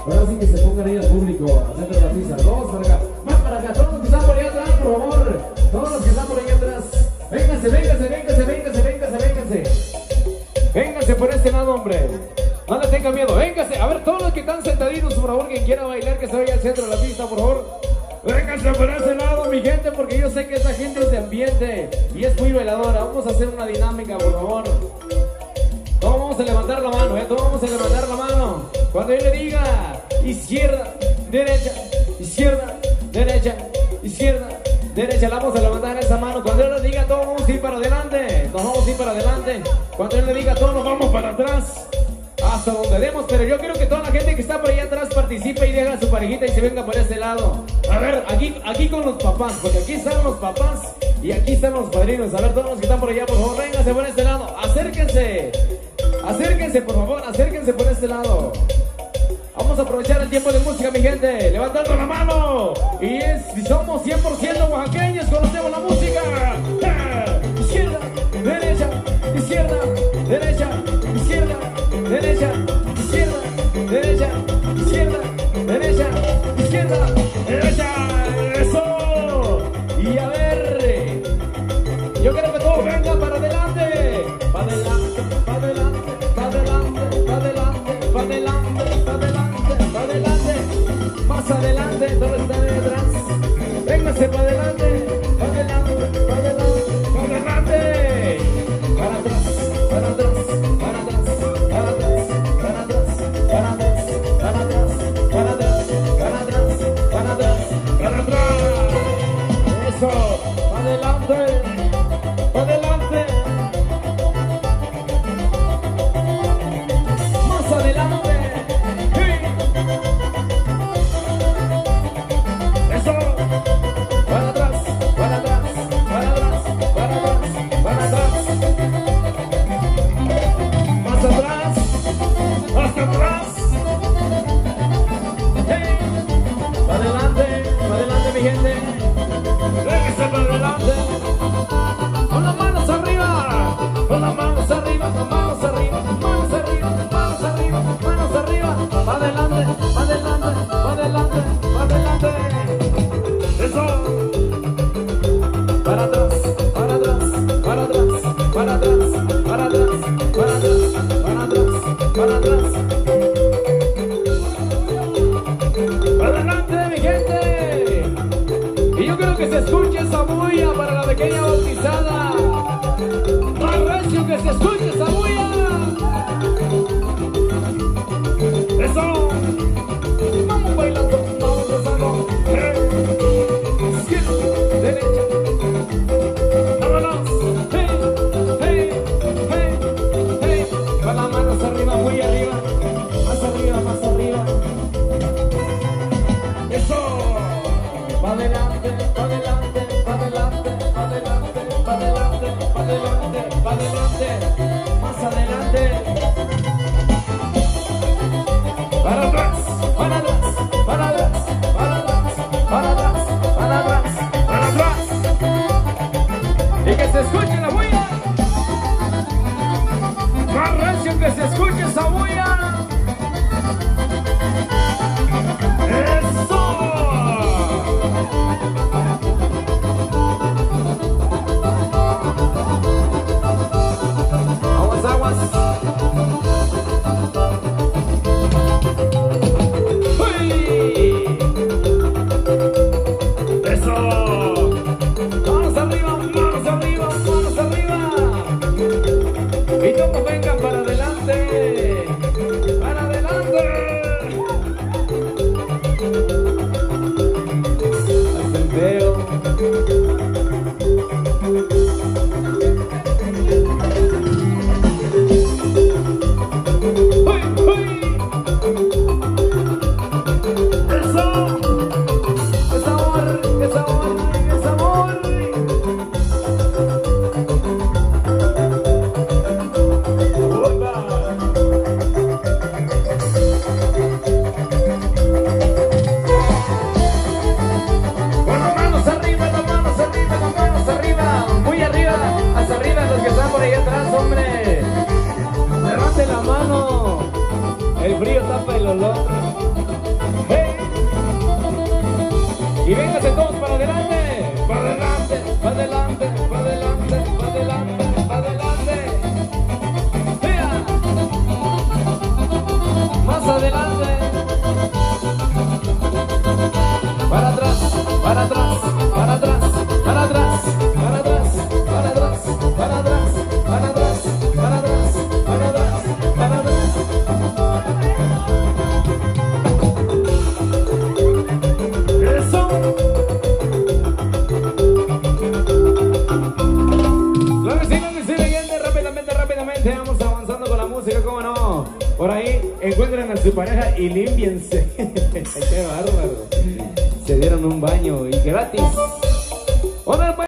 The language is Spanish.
Ahora sí que se pongan ahí al público a hacer la pista. Todos para acá, más para acá, todos los que están por allá atrás, por favor. Todos los que están por allá atrás. Vénganse, vénganse, vénganse, vénganse, vénganse, vénganse. Vénganse por este lado, hombre. No le tengan miedo, vénganse. A ver, todos los que están sentaditos, por favor, quien quiera bailar, que se vaya al centro de la pista, por favor. Vénganse por ese lado, mi gente, porque yo sé que esa gente es de ambiente y es muy bailadora. Vamos a hacer una dinámica, por favor. Todos vamos a levantar la mano, todos vamos a levantar la mano. Cuando yo le diga izquierda, derecha, izquierda, derecha, izquierda, derecha, la vamos a levantar esa mano. Cuando yo le diga todos vamos a ir para adelante, nos vamos a ir para adelante. Cuando yo le diga todos nos vamos para atrás, hasta donde demos. Pero yo quiero que toda la gente que está por allá atrás participe y deja a su parejita y se venga por este lado. A ver, aquí con los papás, porque aquí están los papás y aquí están los padrinos. A ver, todos los que están por allá, por favor, vénganse por este lado. Acérquense, acérquense, por favor, acérquense por este lado. Vamos a aprovechar el tiempo de música, mi gente, levantando la mano. Y si somos 100% oaxaqueños, conocemos la música. Izquierda, derecha, izquierda, derecha, izquierda, derecha, izquierda, derecha, izquierda, derecha, izquierda, derecha. Eso. Y a ver, yo quiero que todos vengan para adelante, para adelante, para adelante, para adelante, para adelante, para adelante, para adelante, para adelante, más adelante, todos están detrás. Vénganse para adelante, para adelante, para adelante, para adelante, para atrás, para atrás, para atrás, para atrás, para atrás, para atrás, para atrás, para atrás, para atrás, para atrás, para atrás. Eso, para adelante, para adelante, más adelante. Eso, para atrás, para atrás, para atrás, para atrás, para atrás, más atrás, hasta atrás. Hey. Para adelante, mi gente. Véngase para adelante. Con las manos arriba, con las manos arriba, con manos arriba, manos arriba, manos arriba, manos arriba. Para adelante, para adelante, para adelante, para adelante. Eso. Para atrás, para atrás, para atrás, para atrás, para atrás, para atrás, para atrás, para atrás. Para adelante, mi gente. Y yo quiero que se escuche esa bulla para la pequeña bautizada. Más recio que se escuche esa bulla. Eso. Vamos bailando, vamos gozando. Izquierda, derecha. Vámonos. Hey, hey, hey, hey. Con las manos arriba, muy arriba. Más arriba, más arriba. Eso. Pa' adelante, pa' adelante, pa' adelante, pa' adelante, pa' adelante. Por ahí encuentran a su pareja y límpiense. Qué bárbaro. Se dieron un baño y gratis.